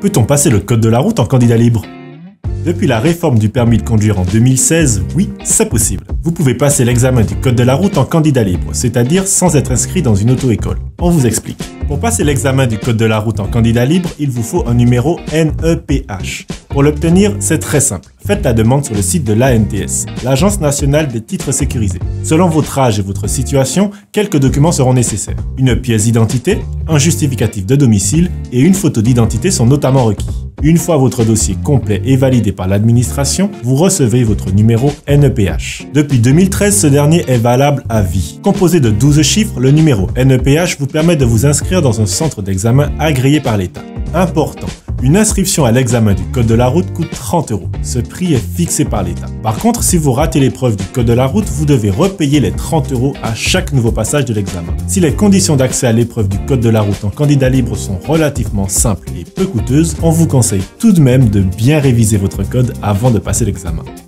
Peut-on passer le code de la route en candidat libre? Depuis la réforme du permis de conduire en 2016, oui, c'est possible. Vous pouvez passer l'examen du code de la route en candidat libre, c'est-à-dire sans être inscrit dans une auto-école. On vous explique. Pour passer l'examen du code de la route en candidat libre, il vous faut un numéro NEPH. Pour l'obtenir, c'est très simple. Faites la demande sur le site de l'ANTS, l'Agence nationale des titres sécurisés. Selon votre âge et votre situation, quelques documents seront nécessaires. Une pièce d'identité, un justificatif de domicile et une photo d'identité sont notamment requis. Une fois votre dossier complet et validé par l'administration, vous recevez votre numéro NEPH. Depuis 2013, ce dernier est valable à vie. Composé de 12 chiffres, le numéro NEPH vous permet de vous inscrire dans un centre d'examen agréé par l'État. Important, une inscription à l'examen du code de la route coûte 30 €. Ce prix est fixé par l'État. Par contre, si vous ratez l'épreuve du code de la route, vous devez repayer les 30 € à chaque nouveau passage de l'examen. Si les conditions d'accès à l'épreuve du code de la route en candidat libre sont relativement simples et peu coûteuses, on vous conseille tout de même de bien réviser votre code avant de passer l'examen.